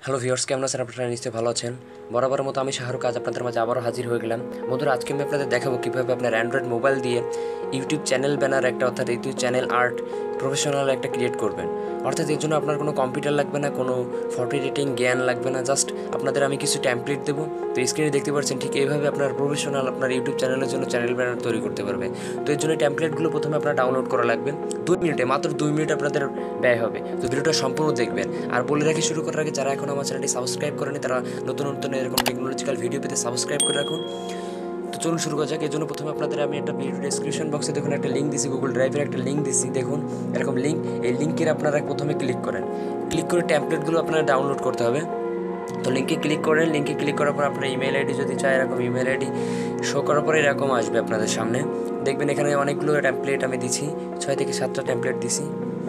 Hello viewers, কেমন আছেন? আপনারা নিশ্চয়ই ভালো আছেন। বরাবরের মতো আমি শাহরুখ আজ আপনাদের মাঝে আবারও হাজির হয়ে গেলাম। বন্ধুরা, আজকে আমি আপনাদের দেখাবো কীভাবে আপনার অ্যান্ড্রয়েড মোবাইল দিয়ে ইউটিউব চ্যানেল ব্যানার একটা, অর্থাৎ ইউটিউব চ্যানেল আর্ট প্রফেশনাল একটা ক্রিয়েট করবেন। অর্থাৎ এর জন্য আপনার কোনো কম্পিউটার লাগবে না, কোনো ফটো এডিটিং জ্ঞান লাগবে না। জাস্ট আপনাদের আমি কিছু টেমপ্লেট দেবো। তো স্ক্রিনে দেখতে পাচ্ছেন ঠিক এইভাবে আপনার প্রফেশনাল আপনার ইউটিউব চ্যানেলের জন্য চ্যানেল ব্যানার তৈরি করতে পারবে। তো এর জন্য টেমপ্লেটগুলো প্রথমে আপনার ডাউনলোড করা লাগবে। 2 মিনিটে, মাত্র 2 মিনিট আপনাদের ব্যয় হবে। তো ভিডিওটা সম্পূর্ণ দেখবেন। আর বলে রাখি শুরু করার আগে, যারা এখন আমার চ্যানেলটি সাবস্ক্রাইব করেনি তারা নতুন নতুন এরকম টেকনোলজিক্যাল ভিডিও পেতে সাবস্ক্রাইব করে রাখুন। তো চলুন শুরু করা যাক। এর জন্য প্রথমে আপনাদের আমি একটা ভিডিও ডেসক্রিপশন বক্সে দেখুন একটা লিঙ্ক দিছি, গুগল ড্রাইভের একটা লিঙ্ক দিছি, দেখুন এরকম লিঙ্ক। এই লিঙ্কের আপনারা প্রথমে ক্লিক করেন, ক্লিক করে টেমপ্লেটগুলো আপনারা ডাউনলোড করতে হবে। তো লিঙ্কে ক্লিক করেন, লিঙ্কে ক্লিক করার পর আপনার ইমেল আইডি যদি চায় এরকম ইমেল আইডি শো করার পরে এরকম আসবে আপনাদের সামনে। দেখবেন এখানে অনেকগুলো টেমপ্লেট আমি দিছি, 6 থেকে 7টা টেমপ্লেট দিছি।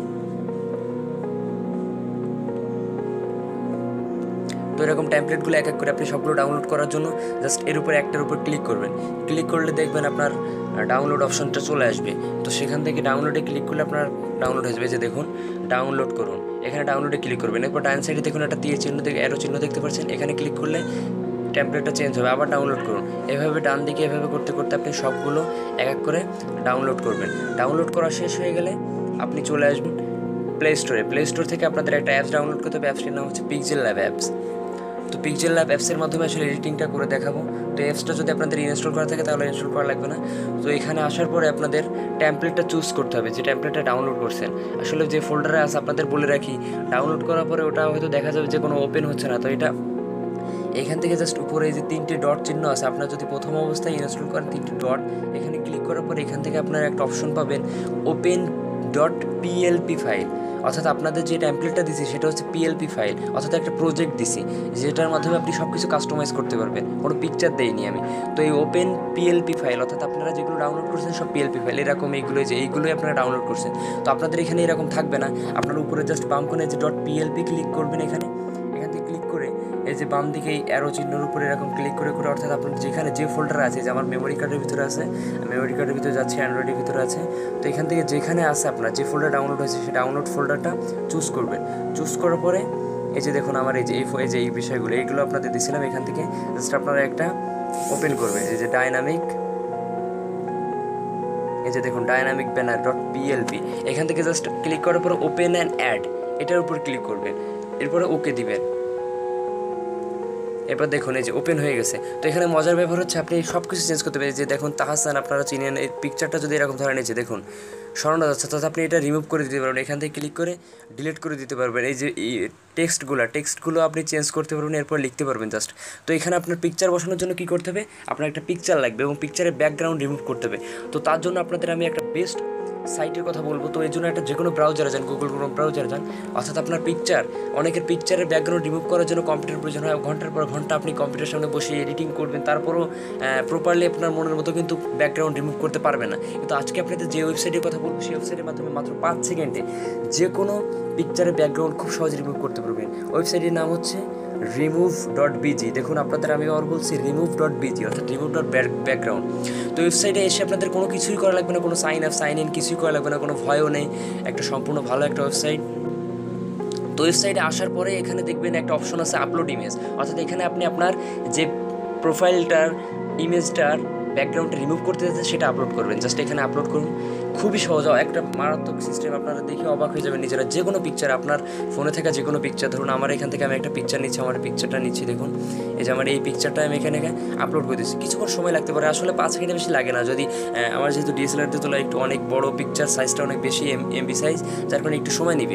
তো এরকম টেমপ্লেটগুলো এক এক করে আপনি সবগুলো ডাউনলোড করার জন্য জাস্ট এর উপর একটার উপর ক্লিক করবেন। ক্লিক করলে দেখবেন আপনার ডাউনলোড অপশনটা চলে আসবে। তো সেখান থেকে ডাউনলোডে ক্লিক করলে আপনার ডাউনলোড হয়ে যাবে। যে দেখুন ডাউনলোড করুন, এখানে ডাউনলোডে ক্লিক করবেন। এরপর ডান সাইডে দেখুন একটা তীর চিহ্ন, অ্যারো চিহ্ন দেখতে পাচ্ছেন, এখানে ক্লিক করলে টেমপ্লেটটা চেঞ্জ হবে। আবার ডাউনলোড করুন। এভাবে ডান দিকে এভাবে করতে করতে আপনি সবগুলো এক এক করে ডাউনলোড করবেন। ডাউনলোড করা শেষ হয়ে গেলে আপনি চলে আসবেন প্লে স্টোরে। প্লে স্টোর থেকে আপনাদের একটা অ্যাপস ডাউনলোড করতে হবে। অ্যাপসটির নাম হচ্ছে পিক্সেল ল্যাব অ্যাপস। তো পিক্সেল ল্যাব অ্যাপসের মাধ্যমে আসলে এডিটিংটা করে দেখাবো। তো অ্যাপসটা যদি আপনাদের ইনস্টল করা থাকে তাহলে ইনস্টল করা লাগবে না। তো এখানে আসার পরে আপনাদের টেমপ্লেটটা চুজ করতে হবে, যে টেমপ্লেটটা ডাউনলোড করছেন। আসলে যে ফোল্ডারে আছে আপনাদের বলে রাখি, ডাউনলোড করার পরে ওটা হয়তো দেখা যাবে যে কোনো ওপেন হচ্ছে না। তো এটা এখান থেকে জাস্ট উপরে এই যে 3টে ডট চিহ্ন আছে, আপনার যদি প্রথম অবস্থায় ইনস্টল করেন 3টে ডট, এখানে ক্লিক করার পরে এখান থেকে আপনারা একটা অপশন পাবেন ওপেন ডট পিএলপি ফাইল। অর্থাৎ আপনাদের যে টেমপ্লেটটা দিছি সেটা হচ্ছে পিএলপি ফাইল, অর্থাৎ একটা প্রজেক্ট দিছি যেটার মাধ্যমে আপনি সব কিছু কাস্টমাইজ করতে পারবেন, কোনো পিকচার দেয়নি আমি। তো এই ওপেন পিএলপি ফাইল, অর্থাৎ আপনারা যেগুলো ডাউনলোড করছেন সব পিএলপি ফাইল, এরকম এইগুলোই আপনারা ডাউনলোড করছেন। তো আপনাদের এখানে এরকম থাকবে না, আপনার উপরে জাস্ট বাম কোণে যে ডট পিএলপি ক্লিক করবেন। এখান থেকে ক্লিক করে এই যে বাম দিকে এই অ্যারো চিহ্নের উপরে এরকম ক্লিক করে করে, অর্থাৎ আপনার যেখানে যে ফোল্ডার আছে, যে আমার মেমোরি কার্ডের ভিতরে আছে, মেমোরি কার্ডের ভিতরে যাচ্ছে, অ্যান্ড্রয়েডের ভিতরে আছে। তো এখান থেকে যেখানে আছে আপনার যে ফোল্ডার ডাউনলোড হয়েছে সেই ডাউনলোড ফোল্ডারটা চুজ করবেন। চুজ করার পরে এই যে দেখুন আমার এই বিষয়গুলো এইগুলো আপনাদের দিয়েছিলাম। এখান থেকে জাস্ট আপনারা একটা ওপেন করবেন, এই যে দেখুন ডাইনামিক ব্যানার ডট পিএলপি। এখান থেকে জাস্ট ক্লিক করার পরে ওপেন অ্যান্ড অ্যাড এটার উপর ক্লিক করবেন, এরপরে ওকে দিবেন। এরপর দেখুন এই যে ওপেন হয়ে গেছে। তো এখানে মজার ব্যাপার হচ্ছে আপনি সব কিছু চেঞ্জ করতে পারেন। যে দেখুন তাহসান, আপনারা চিনেন, এই পিকচারটা যদি এরকম ধরে নিয়েছে দেখুন সরানো যাচ্ছে, তাহলে আপনি এটা রিমুভ করে দিতে পারবেন। এখান থেকে ক্লিক করে ডিলিট করে দিতে পারবেন। এই যে টেক্সটগুলো আপনি চেঞ্জ করতে পারবেন, এরপর লিখতে পারবেন জাস্ট। তো এখানে আপনার পিকচার বসানোর জন্য কী করতে হবে, আপনার একটা পিকচার লাগবে এবং পিকচারের ব্যাকগ্রাউন্ড রিমুভ করতে হবে। তো তার জন্য আপনাদের আমি একটা বেস্ট সাইটের কথা বলবো। তো এই জন্য একটা যে কোনো ব্রাউজারে যান, গুগল ক্রোম ব্রাউজারে যান। অর্থাৎ আপনার অনেকের পিকচারের ব্যাকগ্রাউন্ড রিমুভ করার জন্য কম্পিউটার প্রয়োজন হয়, ঘন্টার পর ঘন্টা আপনি কম্পিউটার সামনে বসে এডিটিং করবেন, তারপরও প্রপারলি আপনার মনের মতো কিন্তু ব্যাকগ্রাউন্ড রিমুভ করতে পারবেন না। কিন্তু আজকে আপনাদের যে ওয়েবসাইটের কথা বলবো সেই ওয়েবসাইটের মাধ্যমে মাত্র 5 সেকেন্ডে যে কোনো পিকচারের ব্যাকগ্রাউন্ড খুব সহজে রিমুভ করতে পারবেন। ওয়েবসাইটের নাম হচ্ছে remove.bg। দেখুন আপনাদের আমি আবার বলছি remove.bg, অর্থাৎ remove.background। তো ওয়েবসাইটে এসে আপনাদের কোনো কিছুই করা লাগবে না, কোনো সাইন ইন কিছুই করা লাগবে না, কোনো ভয়ও নেই। একটা সম্পূর্ণ ভালো একটা ওয়েবসাইট। তো ওয়েবসাইটে আসার পরে এখানে দেখবেন একটা অপশন আছে আপলোড ইমেজ, অর্থাৎ এখানে আপনি আপনার যে প্রোফাইলটার ইমেজটার ব্যাকগ্রাউন্ডটা রিমুভ করতে যাচ্ছে সেটা আপলোড করবেন। জাস্ট এখানে আপলোড করুন, খুবই সহজ, একটা মারাত্মক সিস্টেম। আপনারা দেখে অবাক হয়ে যাবেন নিজেরা। যে কোনো পিকচার, আপনার ফোনে থাকা যে কোনো পিকচার, ধরুন আমার এখান থেকে আমি একটা পিকচার নিচ্ছি, আমার পিকচারটা নিচ্ছি, দেখুন এই যে আমার এই পিকচারটা আমি এখানে আপলোড করে দিচ্ছি। কিছুক্ষণ সময় লাগতে পারে, আসলে 5 সেকেন্ডে বেশি লাগে না। যদি আমার যেহেতু ডিএসএলআর দিয়ে তোলা একটু অনেক বড় পিকচার, সাইজটা অনেক বেশি এমবি সাইজ, যার কারণে একটু সময় নেবে।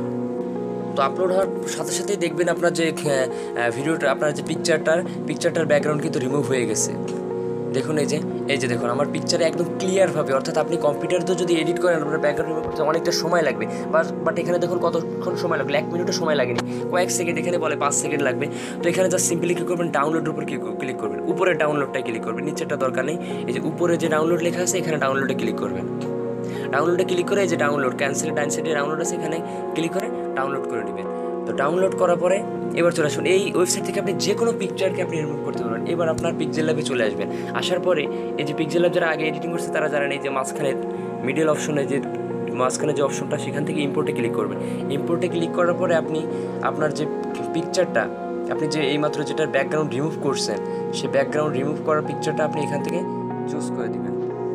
তো আপলোড হওয়ার সাথে সাথেই দেখবেন আপনার যে ভিডিওটা, আপনার যে পিকচারটার ব্যাকগ্রাউন্ড কিন্তু রিমুভ হয়ে গেছে। দেখুন এই যে দেখুন আমার পিকচারে একদম ক্লিয়ারভাবে, অর্থাৎ আপনি কম্পিউটারতেও যদি এডিট করেন আপনার ব্যাকগ্রাউন্ড রিমুভ করতে অনেকটা সময় লাগবে। বাট এখানে দেখুন কতক্ষণ সময় লাগবে, 1 মিনিটও সময় লাগেনি, কয়েক সেকেন্ড, এখানে বলে 5 সেকেন্ড লাগবে। তো এখানে জাস্ট সিম্পলি কী করবেন, ডাউনলোডের উপর ক্লিক করবেন, উপরে ডাউনলোডটাই ক্লিক করবেন, নিচেরটা দরকার নেই। এই যে উপরে যে ডাউনলোড লেখা আছে এখানে ডাউনলোডে ক্লিক করবেন। ডাউনলোডে ক্লিক করে এই যে ডাউনলোড ক্যান্সেল ডান সাইডে ডাউনলোড আছে, এখানে ক্লিক করে ডাউনলোড করে নেবেন। তো ডাউনলোড করার পরে এবার চলে আসুন এই ওয়েবসাইট থেকে আপনি যে কোনো পিকচারকে আপনি রিমুভ করতে পারবেন। এবার আপনার পিক্সেল ল্যাবে চলে আসবেন। আসার পরে এই যে পিক্সেল ল্যাব যারা আগে এডিটিং করছে তারা জানেন, এই যে মিডল অপশনে যে অপশনটা, সেখান থেকে ইম্পোর্টে ক্লিক করবেন। ইম্পোর্টে ক্লিক করার পরে আপনি আপনার যে পিকচারটা আপনি যে এইমাত্র যেটার ব্যাকগ্রাউন্ড রিমুভ করছেন, সেই ব্যাকগ্রাউন্ড রিমুভ করার পিকচারটা আপনি এখান থেকে চুজ করে দিবেন।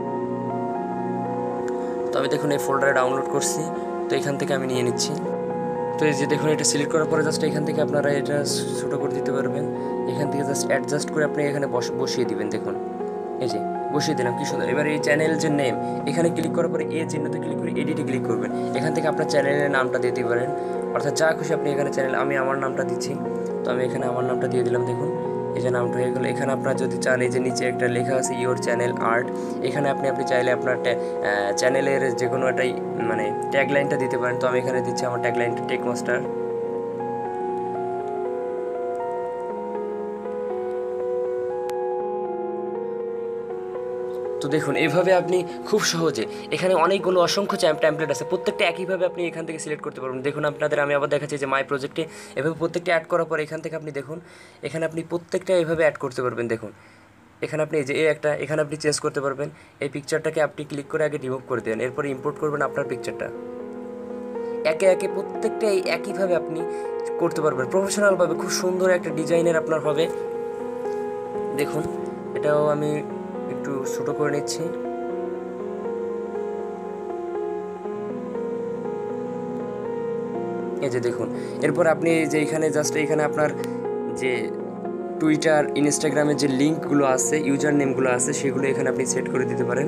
তো আমি দেখুন এই ফোল্ডারে ডাউনলোড করছি, তো এখান থেকে আমি নিয়ে নিচ্ছি। তো এই যে দেখুন এটা সিলেক্ট করার পরে জাস্ট এখান থেকে আপনারা এটা ছোটো করে দিতে পারবেন। এখান থেকে জাস্ট অ্যাডজাস্ট করে আপনি এখানে বসিয়ে দিবেন। দেখুন এই যে বসিয়ে দিলাম, কি সুন্দর। এবার এই চ্যানেল যে নেম, এখানে ক্লিক করার পরে এই চিহ্নতে ক্লিক করে এডিটে ক্লিক করবেন। এখান থেকে আপনার চ্যানেলের নামটা দিতে পারেন, অর্থাৎ যা খুশি আপনি এখানে চ্যানেল, আমি আমার নামটা দিচ্ছি, তো আমি এখানে আমার নামটা দিয়ে দিলাম। দেখুন এই যে নামটা হয়ে গেলো। এখানে আপনার যদি চান এই যে নিচে একটা লেখা আছে ইওর চ্যানেল আর্ট, এখানে আপনি চাইলে আপনার চ্যানেলের যে কোনো একটাই মানে ট্যাগলাইনটা দিতে পারেন। তো আমি এখানে দিচ্ছি আমার ট্যাগলাইনটা টেক মাস্টার। তো দেখুন এইভাবে আপনি খুব সহজে, এখানে অনেকগুলো অসংখ্য ট্যাম্পলেট আছে, প্রত্যেকটা একইভাবে আপনি এখান থেকে সিলেক্ট করতে পারবেন। দেখুন আপনাদের আমি আবার দেখাচ্ছি যে মাই প্রজেক্টে এভাবে প্রত্যেকটা অ্যাড করার পর এখান থেকে আপনি দেখুন এখানে আপনি প্রত্যেকটা এভাবে অ্যাড করতে পারবেন। দেখুন এখানে আপনি এই যে এখানে আপনি চেঞ্জ করতে পারবেন। এই পিকচারটাকে আপনি ক্লিক করে আগে রিমুভ করে দেবেন, এরপর ইম্পোর্ট করবেন আপনার পিকচারটা। একে একে প্রত্যেকটাই একইভাবে আপনি করতে পারবেন প্রফেশনালভাবে, খুব সুন্দর একটা ডিজাইনের আপনার হবে। দেখুন এটাও আমি একটু ছোটো করে নিচ্ছি। এই যে দেখুন এরপর আপনি যে এখানে জাস্ট এখানে আপনার যে টুইটার ইনস্টাগ্রামের যে লিঙ্কগুলো আছে, ইউজার নেমগুলো আছে, সেগুলো এখানে আপনি সেট করে দিতে পারেন।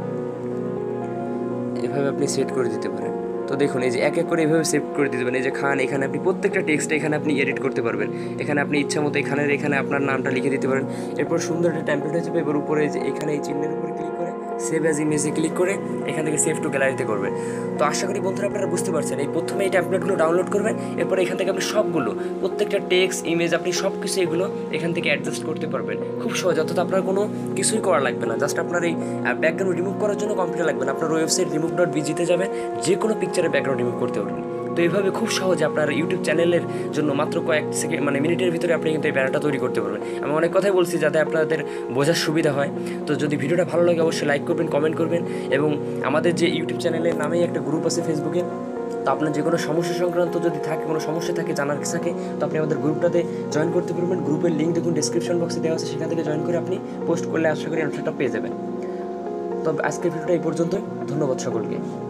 এভাবে আপনি সেট করে দিতে পারেন। তো দেখুন এই যে এক এক করে এভাবে সেভ করে দিতে পারেন। এই যে খান, এখানে আপনি প্রত্যেকটা টেক্সট এখানে আপনি এডিট করতে পারবেন। এখানে আপনি ইচ্ছা মতো এখানে আপনার নামটা লিখে দিতে পারেন। এরপর সুন্দর একটা টেমপ্লেট হয়ে যাবে। এবার উপরে যে এখানে এই চিহ্নের উপরে ক্লিক করে সেভ অ্যাজ ইমেজে ক্লিক করে এখান থেকে সেভ টু গ্যালারিতে করবেন। তো আশা করি বন্ধুরা আপনারা বুঝতে পারছেন। এই প্রথমে এই টেমপ্লেটগুলো ডাউনলোড করবেন, এরপর এখান থেকে আপনি সবগুলো প্রত্যেকটা টেক্সট ইমেজ আপনি সব কিছু এগুলো এখান থেকে অ্যাডজাস্ট করতে পারবেন খুব সহজ। অর্থাৎ আপনার কোনো কিছুই করা লাগবে না, জাস্ট আপনার এই ব্যাকগ্রাউন্ড রিমুভ করার জন্য কম্পিউটার লাগবে না। আপনার ওয়েবসাইট remove.bg-তে যাবেন, যে কোনো পিকচারের ব্যাকগ্রাউন্ড রিমুভ করতে পারবেন। তো এইভাবে খুব সহজে আপনার ইউটিউব চ্যানেলের জন্য মাত্র কয়েক সেকেন্ড মিনিটের ভিতরে আপনি কিন্তু এই ব্যানারটা তৈরি করতে পারবেন। আমি অনেক কথাই বলছি যাতে আপনাদের বোঝার সুবিধা হয়। তো যদি ভিডিওটা ভালো লাগে অবশ্যই লাইক করবেন, কমেন্ট করবেন, এবং আমাদের যে ইউটিউব চ্যানেলের নামেই একটা গ্রুপ আছে ফেসবুকে। তো আপনার যে কোনো সমস্যা সংক্রান্ত যদি থাকে, কোনো সমস্যা থাকে, জানার থাকে, তো আপনি আমাদের গ্রুপটাতে জয়েন করতে পারবেন। গ্রুপের লিঙ্ক দেখুন ডিসক্রিপশন বক্সে দেওয়া আছে, সেখান থেকে জয়েন করে আপনি পোস্ট করলে আশা করি অ্যান্সারটা পেয়ে যাবেন। তো আজকের ভিডিওটা এই পর্যন্তই। ধন্যবাদ সকলকে।